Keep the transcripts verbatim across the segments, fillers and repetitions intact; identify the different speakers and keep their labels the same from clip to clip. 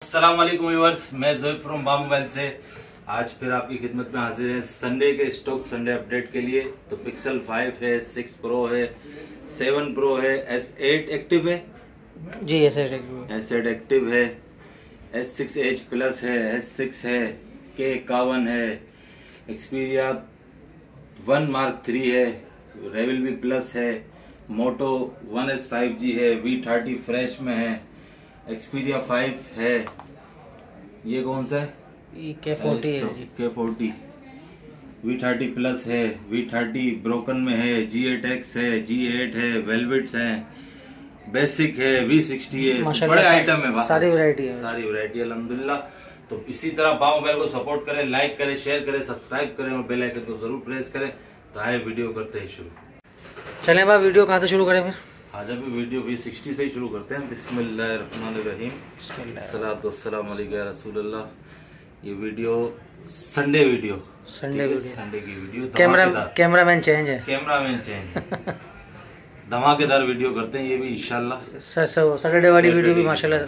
Speaker 1: अस्सलाम वालेकुम व्यूअर्स, मैं ज़ोएब फ्रॉम बा मोबाइल से आज फिर आपकी खिदमत में हाजिर हैं संडे के स्टॉक संडे अपडेट के लिए। तो पिक्सल फाइव है, सिक्स प्रो है, सेवन प्रो है, एस एट एक्टिव है
Speaker 2: जी, S eight active
Speaker 1: S eight active है, एस सिक्स एच प्लस है, एस सिक्स है, के इक्यावन है, एक्सपीरिया वन मार्क थ्री है, रेवलमी प्लस है, Moto one S five G है, वी थर्टी फ्रेश में है, एक्सपीरिया फाइव है, ये कौन सा है?
Speaker 2: के फोर्टी है जी,
Speaker 1: K forty, V thirty plus है, वी थर्टी ब्रोकन में है, जी एट एक्स है, जी एट है, वेलवेट्स है, बेसिक है, वी सिक्सटी है, तो बड़े आइटम है,
Speaker 2: सारी वैरायटी है,
Speaker 1: सारी वैरायटी अल्हम्दुलिल्लाह। तो इसी तरह बा मोबाइल को सपोर्ट करें, लाइक करें, शेयर करें, सब्सक्राइब करें और बेल आइकन को जरूर प्रेस करें। तो आए वीडियो करते हैं शुरू।
Speaker 2: चलें भाई, वीडियो कहाँ से शुरू करें फिर?
Speaker 1: आज अभी वीडियो वी सिक्सटी से ही शुरू करते हैं। बिस्मिल्लाहिर्रहमानिर्रहीम, सलातो वस्सलामु अलैका रसूलुल्लाह। ये video Sunday video
Speaker 2: Sunday video
Speaker 1: Sunday की वीडियो
Speaker 2: कैमरा कैमरामैन चेंज है
Speaker 1: कैमरामैन चेंज धमाकेदार वीडियो करते हैं ये भी इंशाल्लाह।
Speaker 2: सैटरडे वाली वीडियो भी माशाल्लाह।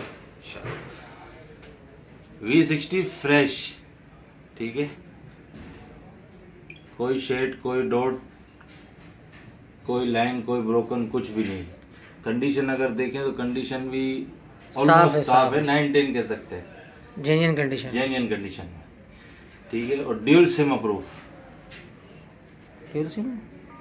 Speaker 1: वी सिक्सटी फ्रेश, ठीक है, कोई शेड, कोई डॉट, कोई लाइन, कोई ब्रोकन, कुछ भी नहीं। कंडीशन अगर देखें तो कंडीशन भी ऑलमोस्ट साफ है, नाइन टेन कह सकते हैं,
Speaker 2: जेन्युइन कंडीशन
Speaker 1: जेन्युइन कंडीशन में, ठीक है। और dual sim approve,
Speaker 2: dual sim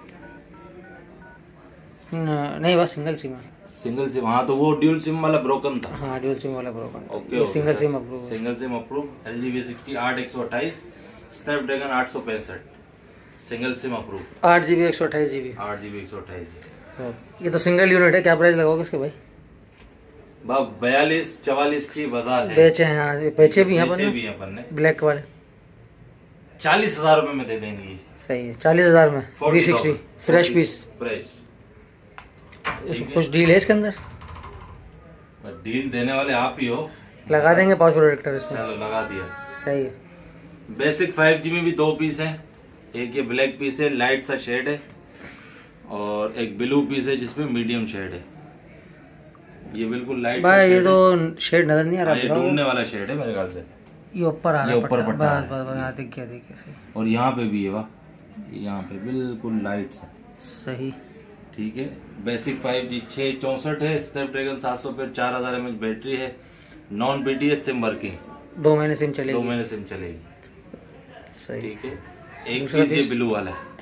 Speaker 2: नहीं, बस सिंगल सिम है।
Speaker 1: सिंगल सिम, हाँ तो वो ड्यूल सिम वाला ब्रोकन था।
Speaker 2: हाँ, ड्यूल सिम वाला broken.
Speaker 1: Okay,
Speaker 2: single sim approve,
Speaker 1: single sim approve. L G V sixty आठ एक सौ अट्ठाईस, स्नैपड्रैगन आठ सौ पैंसठ, सिंगल सिम अप्रूव,
Speaker 2: आठ जीबी एक सौ अट्ठाईस जीबी
Speaker 1: आठ जीबी एक सौ अट्ठाईस।
Speaker 2: ये तो सिंगल यूनिट है, क्या प्राइस लगाओगे इसके भाई?
Speaker 1: बयालीस चवालीस की बाजार है,
Speaker 2: बेचे हैं, हाँ बेचे भी हैं
Speaker 1: अपन ने,
Speaker 2: ब्लैक वाले
Speaker 1: चालीस हजार रूपए में दे देंगे।
Speaker 2: सही है, चालीस हजार में V sixty fresh piece,
Speaker 1: fresh.
Speaker 2: कुछ डील है इसके अंदर?
Speaker 1: डील देने वाले आप ही हो,
Speaker 2: लगा देंगे पांच प्रोडक्टर इसमें।
Speaker 1: चलो लगा दिया,
Speaker 2: सही है।
Speaker 1: बेसिक फाइव जी में भी दो पीस हैं, एक ये ब्लैक पीस है, लाइट सा शेड है, और एक ब्लू पीस है जिसमें मीडियम शेड है। ये बिल्कुल लाइट
Speaker 2: भाई, ये तो शेड नजर नहीं आ रहा,
Speaker 1: ये ढूंढने वाला शेड है मेरे ख्याल से।
Speaker 2: ये ऊपर आ रहा है,
Speaker 1: ऊपर पट्टा है,
Speaker 2: बस बस यहाँ देख गया, देख गया।
Speaker 1: और यहाँ पे भी है, वाह, यहाँ पे बिल्कुल लाइट सा,
Speaker 2: सही,
Speaker 1: ठीक है। बेसिक फाइव जी छः चौसठ है, स्नैपड्रैगन सात सौ पे चार हजार एम एच बैटरी है, non B T S sim working,
Speaker 2: दो महीने सिम चलेगी,
Speaker 1: दो महीने सिम चलेगी,
Speaker 2: सही,
Speaker 1: ठीक है। एक पीस ये ब्लू वाला है,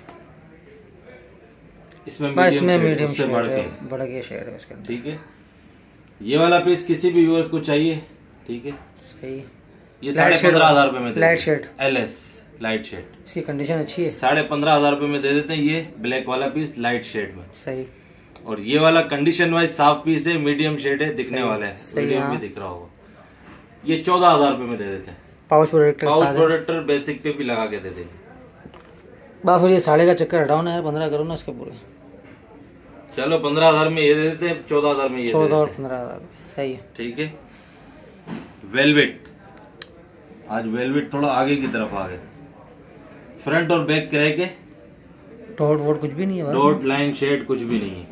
Speaker 1: इसमें मीडियम से बढ़ के
Speaker 2: बढ़ के शेड है इसके अंदर,
Speaker 1: ठीक है। ये वाला पीस किसी भी व्यूअर्स को चाहिए, ठीक है,
Speaker 2: सही।
Speaker 1: ये साढ़े पंद्रह हजार रुपए में दे
Speaker 2: light shade,
Speaker 1: L S light shade,
Speaker 2: इसकी कंडीशन अच्छी है,
Speaker 1: साढ़े पंद्रह हजार रुपए में दे देते हैं ये ब्लैक वाला पीस लाइट शेड में,
Speaker 2: सही।
Speaker 1: और ये वाला कंडीशन वाइज साफ पीस है, मीडियम शेड है, दिखने वाला है, वीडियो में दिख रहा होगा। ये चौदह हजार रुपए में दे देते हैं,
Speaker 2: pouch protector,
Speaker 1: pouch protector basic पे भी लगा के दे देंगे।
Speaker 2: बा फिर ये साढ़े का चक्कर हटाओ ना यार, पंद्रह करो ना इसके पूरे।
Speaker 1: चलो पंद्रह हजार में ये दे देते हैं, चौदह हजार में ये
Speaker 2: चौदह और पंद्रह हजार सही है,
Speaker 1: ठीक है। वेलवेट, आज वेलवेट थोड़ा आगे की तरफ आ गए, फ्रंट और बैक क्रैक है,
Speaker 2: डॉट वोट कुछ भी नहीं है,
Speaker 1: डॉट लाइन शेड कुछ भी नहीं है,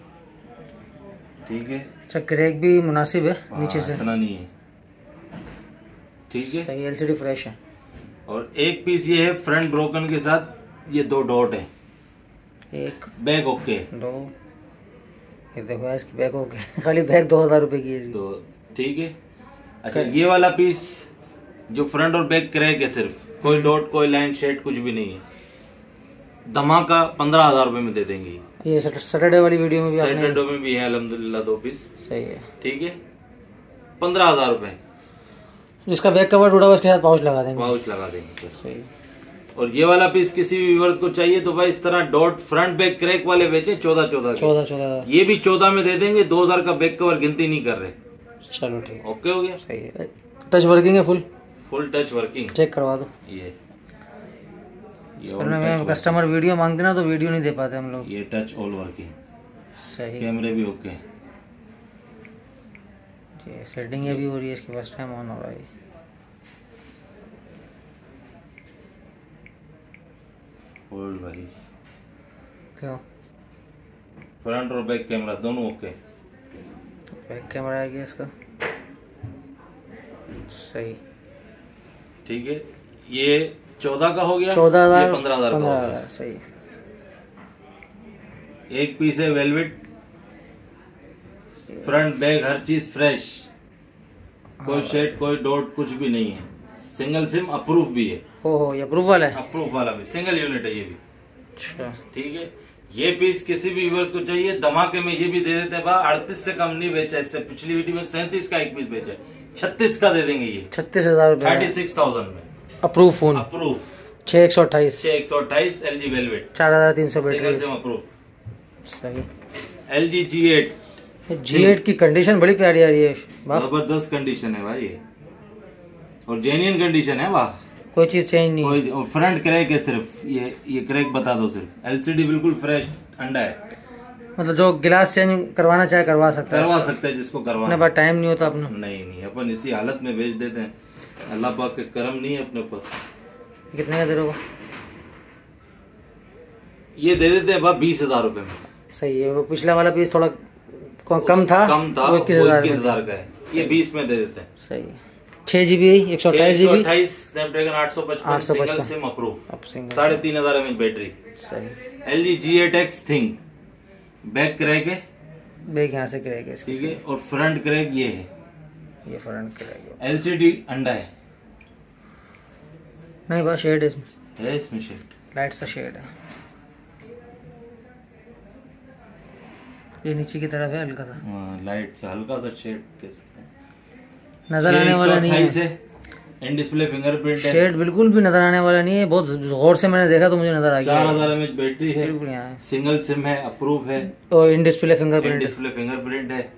Speaker 1: ठीक है।
Speaker 2: अच्छा, क्रैक भी मुनासिब है, नीचे से
Speaker 1: इतना नहीं है, ठीक है,
Speaker 2: सही। एलसीडी फ्रेश है,
Speaker 1: और एक पीस ये है फ्रंट ब्रोकन के साथ, ये दो डॉट है,
Speaker 2: एक
Speaker 1: बैक ओके,
Speaker 2: दो, ये देखो इसकी बैक ओके, खाली बैक दो हजार रुपए की है,
Speaker 1: तो ठीक है। अच्छा, ये वाला पीस जो फ्रंट और बैक क्रैक है, सिर्फ कोई डॉट, कोई लाइन शेड कुछ भी नहीं है, धमाका पंद्रह हजार रुपए में दे देंगे।
Speaker 2: ये सैटरडे वाली वीडियो में भी आपने,
Speaker 1: सैटरडे में भी है अल्हम्दुलिल्लाह दो पीस,
Speaker 2: सही है,
Speaker 1: ठीक है। पंद्रह हजार रुपए,
Speaker 2: जिसका बैक कवर टूटा उसके साथ पाउच लगा देंगे,
Speaker 1: पाउच लगा देंगे,
Speaker 2: सही।
Speaker 1: और ये वाला पीस किसी भी व्यूअर्स को चाहिए तो भाई इस तरह डॉट फ्रंट बैक क्रैक वाले बेचे चौदह चौदह
Speaker 2: चौदह चौदह
Speaker 1: ये भी चौदह में दे देंगे, दो हजार का बैक कवर गिनती नहीं कर रहे।
Speaker 2: चलो ठीक,
Speaker 1: ओके हो गया,
Speaker 2: सही है। टच वर्किंग है, full
Speaker 1: full touch working,
Speaker 2: check करवा दो।
Speaker 1: ये
Speaker 2: ये कस्टमर वीडियो मांगते ना तो वीडियो नहीं दे पाते हम लोग।
Speaker 1: ये टच ऑल वर्किंग,
Speaker 2: सही,
Speaker 1: कैमरे भी ओके,
Speaker 2: जी सेटिंग ये भी हो रही है, इसकी फर्स्ट टाइम ऑन हो रहा है।
Speaker 1: होल्ड भाई,
Speaker 2: तो
Speaker 1: फ्रंट और बैक कैमरा दोनों ओके,
Speaker 2: बैक कैमरा आ गया इसका, सही।
Speaker 1: ठीक है, ये चौदह का हो गया,
Speaker 2: चौदह हजार
Speaker 1: पंद्रह हजार
Speaker 2: पंद्रह हजार सही।
Speaker 1: एक पीस है वेलवेट, फ्रंट बैक हर चीज फ्रेश, कोई शेड कोई डॉट कुछ भी नहीं है, सिंगल सिम अप्रूव भी है।
Speaker 2: हो हो ये अप्रूव वाला है,
Speaker 1: अप्रूव वाला भी, सिंगल यूनिट है ये भी।
Speaker 2: अच्छा
Speaker 1: ठीक है, ये पीस किसी भी व्यूअर्स को चाहिए धमाके में ये भी दे देते हैं बा, अड़तीस से कम नहीं बेचा, इससे पिछली वीडियो में सैंतीस का एक पीस बेचा, छत्तीस का दे देंगे ये,
Speaker 2: छत्तीस हजार रूपए
Speaker 1: थर्टी सिक्स थाउजेंड में
Speaker 2: अप्रूव फोन,
Speaker 1: अप्रूव
Speaker 2: छह एक सौ अट्ठाईस
Speaker 1: छह एक सौ अट्ठाईस एल जी वेलवेट,
Speaker 2: चार हजार तीन सौ बैटरी
Speaker 1: सिंगल सिम अप्रूव।
Speaker 2: सही।
Speaker 1: L G G eight
Speaker 2: G eight की कंडीशन बड़ी प्यारी आ रही है, वाह
Speaker 1: जबरदस्त कंडीशन है भाई ये, और जेन्युइन कंडीशन है, वाह
Speaker 2: कोई चीज चेंज नहीं है।
Speaker 1: कोई फ्रंट क्रैक है सिर्फ, ये ये क्रैक बता दो सिर्फ, एलसीडी बिल्कुल फ्रेश अंडा है,
Speaker 2: मतलब जो गिलास चेंज करवाना चाहे करवा सकता है,
Speaker 1: करवा सकता है जिसको करवाना।
Speaker 2: अपने पास टाइम नहीं होता अपना,
Speaker 1: नहीं नहीं अपन इसी हालत में बेच देते हैं, अल्लाह पाक के करम नहीं है अपने ऊपर।
Speaker 2: कितने का दे रहे हो?
Speaker 1: ये दे देते हैं बीस हजार रूपए में।
Speaker 2: सही है, वो पिछला वाला पीस थोड़ा कम था,
Speaker 1: कम था,
Speaker 2: वो इक्कीस हजार
Speaker 1: इक्कीस हजार का है, ये बीस में दे देते हैं।
Speaker 2: सही। छह जीबी एक सौ अट्ठाईस जीबी
Speaker 1: अट्ठाईस स्नैपड्रैगन आठ सौ पचपन सिंगल सिम अप्रूव,
Speaker 2: अब सिंगल
Speaker 1: साढ़े तीन हजार एम एच बैटरी।
Speaker 2: सही।
Speaker 1: L G G eight X ThinQ, back crack है,
Speaker 2: बैक यहाँ से क्रैक है इसकी,
Speaker 1: ठीक है, और फ्रंट क्रैक ये है,
Speaker 2: ये फ्रंट क्रैक है,
Speaker 1: एलसीडी अंडा है,
Speaker 2: नहीं बस शेड इसमें
Speaker 1: है इसमें शेड,
Speaker 2: लाइट सा शेड है, ये नीचे की तरफ है हल्का सा,
Speaker 1: हाँ लाइट सा हल्का सा शेड
Speaker 2: नजर आने वाला नहीं है,
Speaker 1: इन डिस्प्ले फिंगरप्रिंट है,
Speaker 2: शेड बिल्कुल भी नजर आने वाला नहीं है, बहुत गौर से मैंने देखा तो मुझे नजर आ गया।
Speaker 1: चार हजार एम एच बैटरी है,
Speaker 2: बिल्कुल यहाँ है,
Speaker 1: सिंगल सिम है, अप्रूव है,
Speaker 2: और in display
Speaker 1: in
Speaker 2: fingerprint,
Speaker 1: display fingerprint है,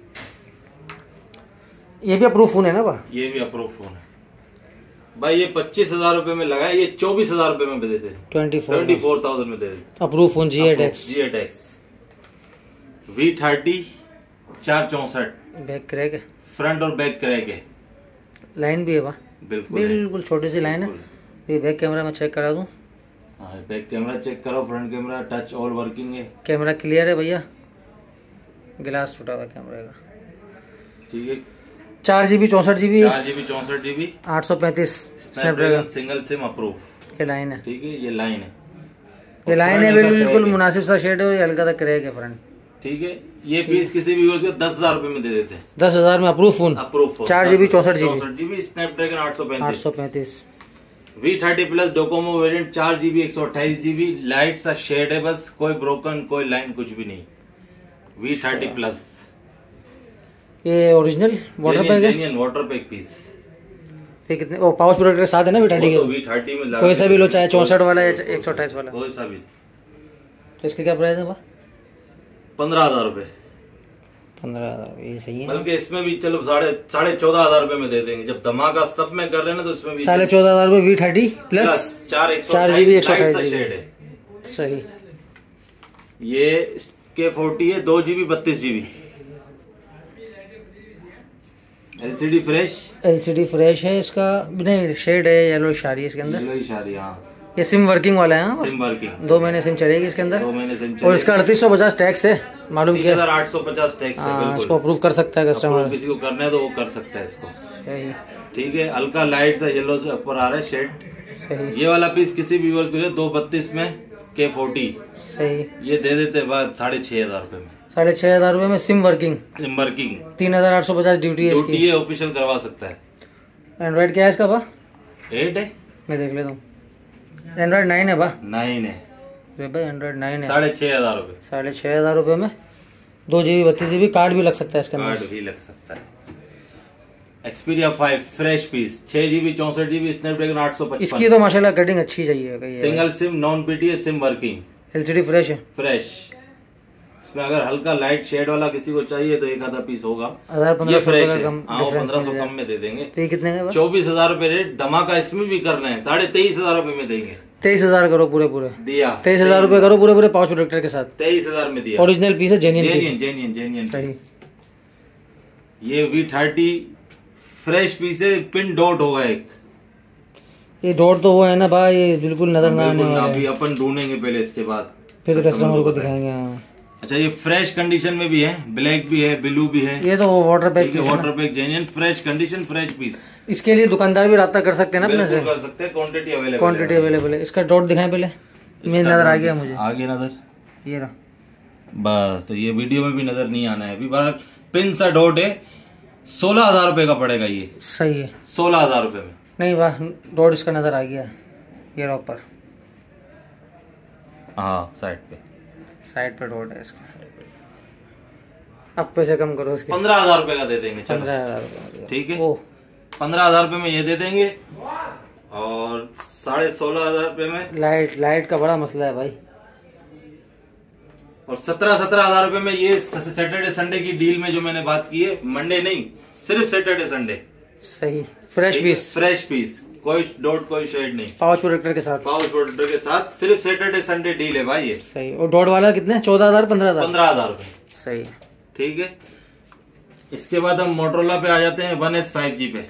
Speaker 2: ये भी अप्रूव फोन है ना बा?
Speaker 1: ये भी अप्रूव फोन है भाई। ये पच्चीस हजार रूपए में लगा है, ये चौबीस हजार रूपए में दे देते,
Speaker 2: twenty four
Speaker 1: twenty four thousand में दे देते।
Speaker 2: Approve phone G eight X,
Speaker 1: G eight X V thirty चार चौसठ,
Speaker 2: बैक क्रैक है,
Speaker 1: फ्रंट और बैक क्रैक है,
Speaker 2: लाइन भी है बा,
Speaker 1: बिल्कुल
Speaker 2: बिल्कुल छोटी सी लाइन है। ये बैक कैमरा में चेक करा दूं,
Speaker 1: हाँ बैक कैमरा चेक करो, front camera touch all working है,
Speaker 2: कैमरा क्लियर है भैया, गिलास टूटा हुआ कैमरे का,
Speaker 1: ठीक है,
Speaker 2: चार जीबी चौसठ जीबी
Speaker 1: चार जीबी चौसठ जीबी
Speaker 2: आठ सौ पैंतीस
Speaker 1: स्नैपड्रैगन सिंगल सिम अप्रूव,
Speaker 2: ये लाइन है,
Speaker 1: ठीक है, ये लाइन है,
Speaker 2: ये लाइन है, बिल्कुल मुनासिब सा शेड है, और ये हल्का सा क्रैक है फ्रंट,
Speaker 1: ठीक है। ये पीस किसी भी व्यूअर्स को दस हजार रूपए में दे देते हैं,
Speaker 2: दस हजार में अप्रूव फोन,
Speaker 1: अप्रूव फोन,
Speaker 2: चार जीबी चौसठ जीबी
Speaker 1: चौसठ जीबी स्नैपड्रैगन आठ सौ
Speaker 2: आठ
Speaker 1: पैंतीस
Speaker 2: सौ पैंतीस
Speaker 1: V thirty plus Docomo variant, चार जीबी एक सौ अट्ठाईस जीबी, लाइट सा शेड है बस, कोई ब्रोकन कोई लाइन कुछ भी नहीं, वी थर्टी प्लस,
Speaker 2: ये ओरिजिनल वाटर पैक है,
Speaker 1: वाटर पैक पीस,
Speaker 2: ये कितने वो पाउच प्रोडक्ट के साथ है ना वी थर्टी के,
Speaker 1: वी थर्टी में
Speaker 2: कोई सा भी लो, चाहे चौसठ वाला या एक सौ अट्ठाईस वाला,
Speaker 1: कोई सा भी,
Speaker 2: तो इसके क्या प्राइस है बा?
Speaker 1: पंद्रह हजार रूपए,
Speaker 2: पंद्रह हजार ये सही है,
Speaker 1: बल्कि इसमें भी चलो साढ़े साढ़े चौदह हजार रूपए में दे देंगे, जब धमाका सब में कर रहे हैं ना तो इसमें भी
Speaker 2: साढ़े चौदह हजार रुपये वी थर्टी प्लस
Speaker 1: चार एक
Speaker 2: चार जीबी एक सौ अट्ठाईस
Speaker 1: शेड है,
Speaker 2: सही।
Speaker 1: ये के फोर्टी है, दो जीबी बत्तीस GB, LCD fresh,
Speaker 2: LCD fresh है, इसका नहीं शेड है येलो इशारी है इसके अंदर,
Speaker 1: येलो इशारी, हाँ
Speaker 2: ये सिम वर्किंग वाला है, हाँ
Speaker 1: सिम वर्किंग,
Speaker 2: दो महीने सिम चलेगी इसके अंदर,
Speaker 1: दो महीने सिम
Speaker 2: और इसका अड़तीस सौ पचास टैक्स है, मालूम
Speaker 1: तीन
Speaker 2: किया,
Speaker 1: हजार आठ सौ पचास टैक्स है,
Speaker 2: हाँ
Speaker 1: बिल्कुल
Speaker 2: इसको अप्रूव कर सकता है कस्टमर,
Speaker 1: किसी को करना है तो वो कर सकता है इसको,
Speaker 2: सही
Speaker 1: ठीक है। हल्का लाइट सा येलो से ऊपर आ रहा है शेड,
Speaker 2: सही
Speaker 1: ये वाला पीस किसी भी व्यूअर्स को दो बत्तीस में के फोर्टी,
Speaker 2: सही,
Speaker 1: ये दे देते हैं बाद साढ़े छह हजार रूपए में,
Speaker 2: साढ़े छह हजार रुपये में सिम वर्किंग,
Speaker 1: वर्किंग,
Speaker 2: तीन हजार आठ सौ पचास ड्यूटी है
Speaker 1: ड्यूटी
Speaker 2: इसकी,
Speaker 1: है, ऑफिशियल करवा सकता है।
Speaker 2: एंड्रॉइड क्या है इसका बा?
Speaker 1: एट है,
Speaker 2: मैं देख लेता हूँ, एंड्रॉइड नाइन है बा,
Speaker 1: नाइन है,
Speaker 2: अरे भाई एंड्रॉइड नाइन है,
Speaker 1: साढ़े छह हजार रूपए,
Speaker 2: साढ़े छह हजार रुपये में दो जीबी बत्तीस जीबी कार्ड भी लग सकता है इसके अंदर,
Speaker 1: कार्ड भी लग सकता है। एक्सपीरिया फाइव फ्रेश पीस, छह जीबी चौसठ जीबी स्नैपड्रैगन आठ सौ पचपन,
Speaker 2: इसकी तो माशाल्लाह कटिंग अच्छी चाहिए,
Speaker 1: single sim non PTA sim working,
Speaker 2: LCD fresh है,
Speaker 1: फ्रेश, इसमें अगर हल्का लाइट शेड वाला किसी को चाहिए तो एक आधा पीस होगा,
Speaker 2: हजार
Speaker 1: ये
Speaker 2: पंद्रह सौ
Speaker 1: फ्रेश
Speaker 2: का
Speaker 1: है,
Speaker 2: कम
Speaker 1: हाँ पंद्रह सौ कम में दे देंगे,
Speaker 2: तो ये कितने का?
Speaker 1: चौबीस हजार रूपए रेट, धमाका इसमें भी करना है, साढ़े तेईस हजार रूपए में देंगे,
Speaker 2: तेईस हजार करो पूरे पूरे,
Speaker 1: दिया
Speaker 2: तेईस हजार रुपये करो पूरे पूरे पांच प्रोडक्टर के साथ,
Speaker 1: तेईस हजार में दिया,
Speaker 2: ओरिजिनल पीस है, genuine
Speaker 1: genuine
Speaker 2: piece,
Speaker 1: genuine genuine
Speaker 2: सही।
Speaker 1: ये वी थर्टी फ्रेश पीस है, पिन डॉट होगा एक,
Speaker 2: ये डॉट तो वो है ना भाई, ये बिल्कुल नजर ना आने
Speaker 1: बिल्कुल ना,
Speaker 2: वाला
Speaker 1: अभी
Speaker 2: है,
Speaker 1: अपन ढूंढेंगे पहले, इसके बाद
Speaker 2: फिर कस्टमर को दिखाएंगे। हाँ
Speaker 1: अच्छा, ये फ्रेश कंडीशन में भी है, ब्लैक भी है, ब्लू भी है,
Speaker 2: ये तो water pack,
Speaker 1: water pack genuine fresh condition fresh piece,
Speaker 2: इसके लिए दुकानदार भी राब्ता कर सकते हैं ना अपने से,
Speaker 1: कर सकते हैं, क्वांटिटी अवेलेबल
Speaker 2: क्वांटिटी अवेलेबल है। इसका डॉट दिखाएं पहले, मेन नज़र आ गया मुझे,
Speaker 1: आगे नज़र,
Speaker 2: ये रहा
Speaker 1: बस। तो ये वीडियो में भी नज़र नहीं आना है अभी, बार पिन सा डॉट है, सोलह हजार रुपये का पड़ेगा ये।
Speaker 2: सही है, सोलह
Speaker 1: हजार रुपये में।
Speaker 2: नहीं वाह, डॉट इसका नज़र आ गया, ये रहा ऊपर,
Speaker 1: हाँ साइड पे,
Speaker 2: साइड पे डॉट है इसका। अब पैसे कम करो इसके,
Speaker 1: पंद्रह हजार रुपये का दे देंगे।
Speaker 2: पंद्रह हजार रुपये
Speaker 1: ठीक है, पंद्रह हजार रुपये में ये दे देंगे। और साढ़े सोलह हजार रुपये में
Speaker 2: लाइट, लाइट का बड़ा मसला है भाई।
Speaker 1: और सत्रह सत्रह हजार रुपये में ये सैटरडे संडे की डील में जो मैंने बात की है, मंडे नहीं, सिर्फ सैटरडे संडे।
Speaker 2: सही, फ्रेश पीस,
Speaker 1: फ्रेश पीस, कोई डॉट कोई शेड नहीं,
Speaker 2: पाउच प्रोटेक्टर के साथ,
Speaker 1: पाउच प्रोटेक्टर के साथ, सिर्फ सैटरडे संडे डील है भाई ये।
Speaker 2: सही। और डॉट वाला कितने, चौदह हजार पंद्रह हजार
Speaker 1: पंद्रह हजार रुपये।
Speaker 2: सही,
Speaker 1: ठीक है। इसके बाद हम मोटरोला पे आ जाते हैं, वन एस फाइव जी पे।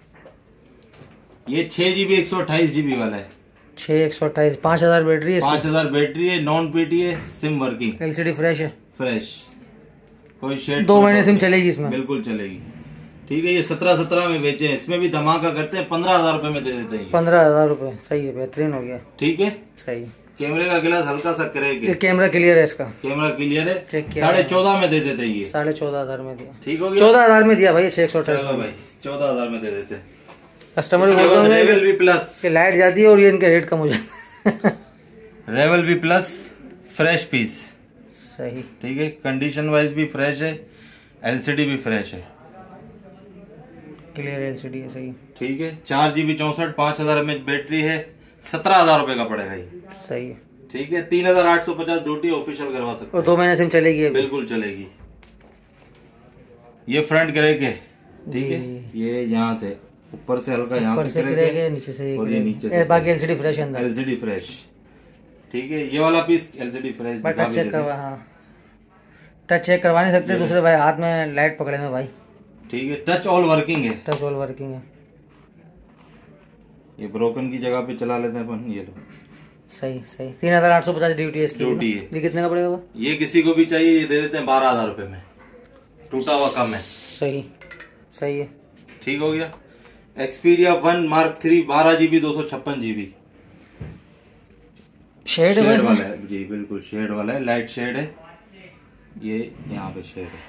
Speaker 1: ये छह जीबी एक सौ अट्ठाईस जीबी वाला है,
Speaker 2: छह एक सौ अट्ठाईस, पाँच हजार बैटरी है,
Speaker 1: पाँच हजार बैटरी है, नॉन पीटी है, सिम वर्किंग,
Speaker 2: एलसीडी फ्रेश है,
Speaker 1: फ्रेश, कोई शेड,
Speaker 2: दो महीने सिम चलेगी इसमें,
Speaker 1: बिल्कुल चलेगी। ठीक है, ये सत्रह सत्रह में बेचे हैं, इसमें भी धमाका करते हैं, पंद्रह हजार रुपए में दे देते हैं,
Speaker 2: पंद्रह हजार रुपए। सही है, बेहतरीन हो गया।
Speaker 1: ठीक है,
Speaker 2: सही।
Speaker 1: कैमरे का गिलास हल्का सा क्रैक है,
Speaker 2: कैमरा क्लियर है इसका,
Speaker 1: कैमरा क्लियर है, साढ़े चौदह में दे देते हैं ये,
Speaker 2: साढ़े चौदह हजार में दिया।
Speaker 1: ठीक हो गया, चौदह
Speaker 2: हजार में दिया भाई, छह सौ अट्ठाईस
Speaker 1: भाई, चौदह हजार में दे देते हैं।
Speaker 2: कस्टमर रेवल
Speaker 1: भी प्लस,
Speaker 2: लाइट जाती है और ये इनके रेट कम हो जाते हैं।
Speaker 1: रेवल भी प्लस, फ्रेश पीस।
Speaker 2: सही।
Speaker 1: ठीक है, कंडीशन वाइज भी फ्रेश है, एलसीडी भी फ्रेश है,
Speaker 2: क्लियर एलसीडी है। सही।
Speaker 1: ठीक है, चार जीबी चौसठ, पाँच हजार एम एच बैटरी है, सत्रह हजार रुपए का पड़ेगा ये।
Speaker 2: सही है।
Speaker 1: ठीक है, तीन हजार आठ सौ पचास ड्यूटी ऑफिशियल करवा सकते
Speaker 2: और दो महीने सिम चलेगी,
Speaker 1: बिल्कुल चलेगी। ये फ्रंट क्रैक है, ठीक है, ये यहाँ से ऊपर से हल्का यहाँ से क्रैक है, नीचे से और ये नीचे से,
Speaker 2: बाकी एलसीडी फ्रेश है अंदर,
Speaker 1: एलसीडी फ्रेश। ठीक है, ये वाला piece LCD fresh,
Speaker 2: touch check करवा, हाँ टच चेक करवा नहीं सकते दूसरे भाई, हाथ में लाइट पकड़े में भाई।
Speaker 1: ठीक है, टच ऑल वर्किंग है,
Speaker 2: टच ऑल वर्किंग है।
Speaker 1: ये ब्रोकन की जगह पे चला लेते हैं अपन, ये लो।
Speaker 2: सही सही, तीन हजार आठ सौ पचास ड्यूटी है इसकी,
Speaker 1: ड्यूटी है।
Speaker 2: ये कितने का पड़ेगा वो?
Speaker 1: ये किसी को भी चाहिए, ये दे देते हैं बारह हजार रुपए में, टूटा हुआ कम है।
Speaker 2: सही सही है।
Speaker 1: ठीक हो गया। एक्सपीरिया वन मार्क थ्री, बारह जीबी दो सौ छप्पन जीबी,
Speaker 2: शेड
Speaker 1: वाला है जी, बिल्कुल शेड वाला है, लाइट शेड है, ये यहाँ पे शेड है,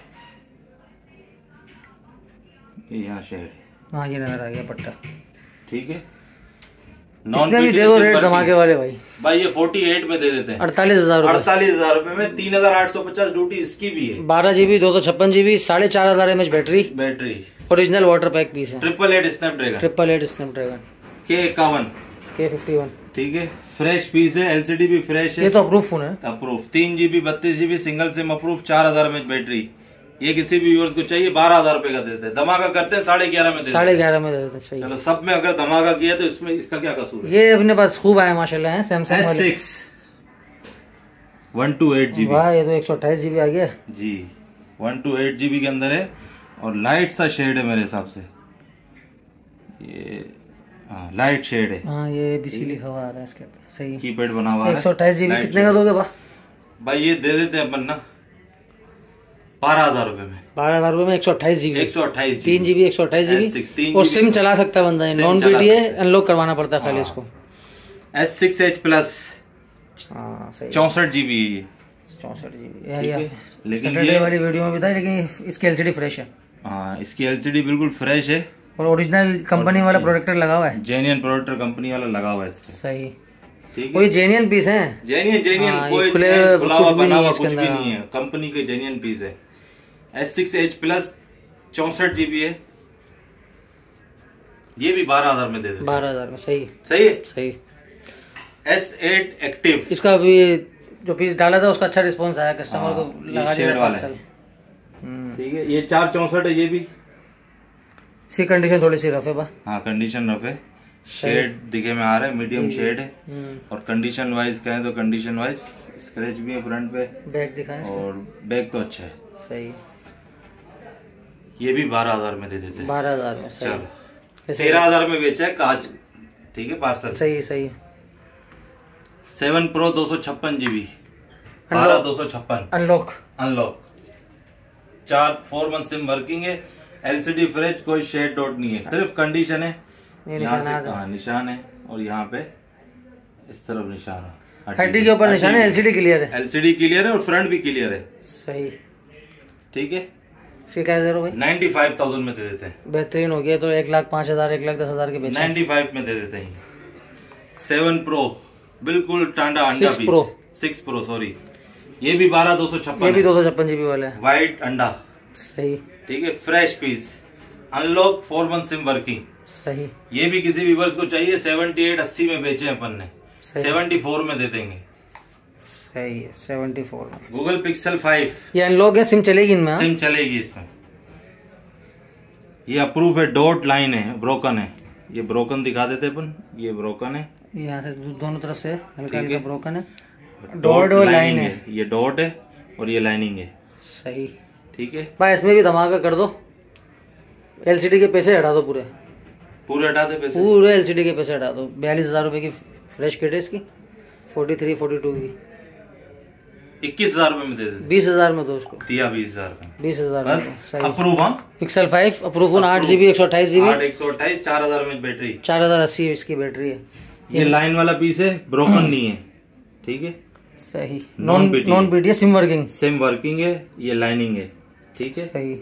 Speaker 1: ये यहाँ शेड है,
Speaker 2: हाँ ये नजर आ गया पट्टा। ठीक है,
Speaker 1: इसमें भी
Speaker 2: देखो रेट धमाके वाले भाई।
Speaker 1: भाई ये अड़तालीस में दे देते हैं,
Speaker 2: अड़तालीस हजार
Speaker 1: अड़तालीस हजार रुपए में, तीन हजार आठ सौ पचास ड्यूटी इसकी भी है,
Speaker 2: बारह जीबी दो सौ छप्पन जीबी, साढ़े चार हजार M H battery,
Speaker 1: battery
Speaker 2: original water pack piece है,
Speaker 1: triple eight Snapdragon,
Speaker 2: triple eight Snapdragon
Speaker 1: K इक्यावन,
Speaker 2: के फिफ्टी वन। ठीक है,
Speaker 1: फ्रेश पीस है, एलसीडी भी फ्रेश है,
Speaker 2: ये तो अप्रूव फोन है,
Speaker 1: अप्रूव, तीन जीबी बत्तीस जीबी सिंगल सिम अप्रूव, चार हजार एम एच बैटरी। ये किसी भी व्यूअर्स को चाहिए, बारह हजार रुपए का देते हैं, धमाका करते हैं, साढ़े ग्यारह में
Speaker 2: साढ़े ग्यारह में देते हैं। सही।
Speaker 1: चलो, सब में अगर धमाका किया तो इसमें इसका क्या कसूर है?
Speaker 2: ये अपने पास खूब आया माशाल्लाह है, Samsung
Speaker 1: S six one two eight GB,
Speaker 2: वाह ये तो एक सौ अट्ठाईस जीबी आ गया
Speaker 1: जी, वन टू एट जीबी के अंदर है, और लाइट सा शेड है मेरे हिसाब से, ये हाँ लाइट शेड है,
Speaker 2: हाँ ये बीसी लिखा हुआ आ रहा है इसके अंदर। सही,
Speaker 1: कीपैड बना हुआ है,
Speaker 2: एक सौ अट्ठाईस जीबी कितने का दोगे बा?
Speaker 1: भाई ये दे देते हैं अपन ना बारह हजार रुपए में,
Speaker 2: बारह हजार रुपए में एक सौ अट्ठाईस जीबी,
Speaker 1: एक सौ अट्ठाईस
Speaker 2: तीन जीबी एक सौ अट्ठाईस जीबी, और सिम चला सकता है बंदा, नॉन पीटी है, अनलॉक करवाना पड़ता है खाली इसको।
Speaker 1: एस सिक्स एच प्लस, चौसठ जीबी है ये,
Speaker 2: चौसठ जीबी,
Speaker 1: लेकिन
Speaker 2: ये वाली वीडियो में बताया, लेकिन इसकी एलसीडी फ्रेश है,
Speaker 1: हाँ इसकी एलसीडी बिल्कुल फ्रेश है,
Speaker 2: और ओरिजिनल कंपनी वाला प्रोडक्टर लगा हुआ है,
Speaker 1: जेन्युइन प्रोडक्टर कंपनी वाला लगा हुआ है इस पे।
Speaker 2: सही,
Speaker 1: ठीक है,
Speaker 2: कोई जेन्युइन पीस है,
Speaker 1: जेन्युइन जेन्युइन, कोई
Speaker 2: खुले
Speaker 1: खुला हुआ बना हुआ
Speaker 2: कुछ
Speaker 1: कुछ भी नहीं है, कंपनी के जेन्युइन पीस है। एस सिक्स एच प्लस, चौसठ जीबी है, ये भी बारह हजार में दे देते,
Speaker 2: बारह हजार में। सही
Speaker 1: सही है,
Speaker 2: सही।
Speaker 1: एस एट एक्टिव,
Speaker 2: इसका भी जो पीस डाला था उसका अच्छा रिस्पांस आया, कस्टमर को लगा दिया पार्सल।
Speaker 1: ठीक है, ये चार चौसठ है, ये भी
Speaker 2: सी कंडीशन थोड़ी सी रफ है बा,
Speaker 1: हाँ कंडीशन रफ है, शेड दिखे में आ रहा है, मीडियम शेड है, और कंडीशन वाइज कहें तो कंडीशन वाइज स्क्रैच भी है फ्रंट पे,
Speaker 2: बैक दिखाएं,
Speaker 1: और बैक तो अच्छा है।
Speaker 2: सही,
Speaker 1: ये भी बारह हजार में दे देते हैं,
Speaker 2: बारह हजार में।
Speaker 1: चलो, तेरह हजार में बेचा है कांच, ठीक है पार्सल,
Speaker 2: सही सही।
Speaker 1: सेवन प्रो दो सौ छप्पन जीबी, बारह दो सौ छप्पन,
Speaker 2: अनलॉक,
Speaker 1: अनलॉक, चार फोर मंथ सिम वर्किंग है, एलसीडी फ्रिज, कोई शेड डॉट नहीं है, सिर्फ कंडीशन है।
Speaker 2: ये
Speaker 1: यहाँ
Speaker 2: निशान
Speaker 1: से हाँ निशान है और यहाँ पे इस तरफ निशान है,
Speaker 2: हड्डी के ऊपर निशान है। एलसीडी क्लियर है,
Speaker 1: एलसीडी क्लियर है और फ्रंट भी क्लियर है।
Speaker 2: सही,
Speaker 1: ठीक है।
Speaker 2: इसके क्या दे रहे हो भाई?
Speaker 1: नाइन्टी फाइव थाउजेंड में दे देते हैं।
Speaker 2: बेहतरीन हो गया। तो एक लाख पाँच हजार एक लाख दस हजार के बेचे।
Speaker 1: नाइन्टी फाइव में दे देते हैं। सेवन प्रो बिल्कुल टांडा अंडा
Speaker 2: six pro
Speaker 1: six pro sorry, ये भी बारह दो सौ छप्पन,
Speaker 2: ये भी दो सौ छप्पन जीबी वाला है।
Speaker 1: व्हाइट अंडा,
Speaker 2: सही,
Speaker 1: ठीक है। Fresh piece, unlock, four month sim working,
Speaker 2: सही।
Speaker 1: ये भी किसी व्यूअर्स को चाहिए। सेवेंटी एट अस्सी में बेचे अपन ने, सेवेंटी फोर में दे देंगे।
Speaker 2: सही है, सेवेंटी फोर में।
Speaker 1: गूगल पिक्सल फाइव,
Speaker 2: ये अनलॉक है, सिम चलेगी इनमें?
Speaker 1: सिम चलेगी इसमें। ये अप्रूव है, डॉट लाइन है, ब्रोकन है। ये ब्रोकन दिखा देते अपन, ये ब्रोकन है,
Speaker 2: यहाँ से दोनों तरफ से हल्का हल्का ब्रोकन है।
Speaker 1: डॉट और लाइन है, ये डॉट है और ये लाइनिंग है।
Speaker 2: सही,
Speaker 1: ठीक है
Speaker 2: भाई। इसमें भी धमाका कर दो, एलसीडी के पैसे हटा दो, पूरे
Speaker 1: पूरे हटा दे पैसे,
Speaker 2: पूरे एलसीडी के पैसे हटा दो। बयालीस हजार रुपए की फ्रेश किट है इसकी, फोर्टी थ्री फोर्टी टू की।
Speaker 1: इक्कीस हजार रुपए में दे दे,
Speaker 2: बीस हजार में दो उसको
Speaker 1: दिया, बीस हजार में,
Speaker 2: बीस हजार
Speaker 1: बस अप्रूव। हाँ,
Speaker 2: पिक्सल फाइव अप्रूव, आठ जीबी एक सौ अट्ठाईस जीबी,
Speaker 1: आठ एक सौ अट्ठाईस, चार हजार में बैटरी,
Speaker 2: चार हजार अस्सी इसकी बैटरी है।
Speaker 1: ये लाइन वाला पीस है, ब्रोकन नहीं है, ठीक है।
Speaker 2: सही, non
Speaker 1: BT
Speaker 2: non BT sim working,
Speaker 1: sim working है, ये लाइनिंग है, ठीक है।
Speaker 2: सही,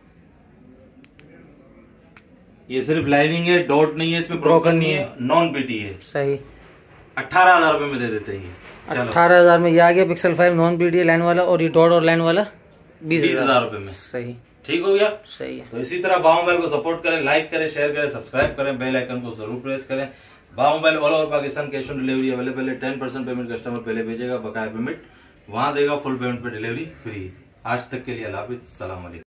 Speaker 1: ये सिर्फ लाइनिंग है, डॉट नहीं है इसमें, ब्रोकन नहीं है, नॉन बीटी है।
Speaker 2: सही,
Speaker 1: अठारह हजार रुपए में दे देते हैं।
Speaker 2: अठारह हजार में ये आ गया Pixel five non BT line वाला, और ये डॉट और लाइन वाला बीस
Speaker 1: हजार रुपए में।
Speaker 2: सही,
Speaker 1: ठीक हो गया।
Speaker 2: सही है।
Speaker 1: तो इसी तरह बा मोबाइल को सपोर्ट करें, लाइक करें, शेयर करें, सब्सक्राइब करें, बेल आइकन को जरूर प्रेस करें। बा mobile all over Pakistan cash on delivery available है। टेन परसेंट पेमेंट कस्टमर पहले भेजेगा, बकाया पेमेंट वहां देगा, फुल पेमेंट पे डिलीवरी फ्री। आज तक के लिए अल्लाह हाफिज़, सलाम अलैकुम।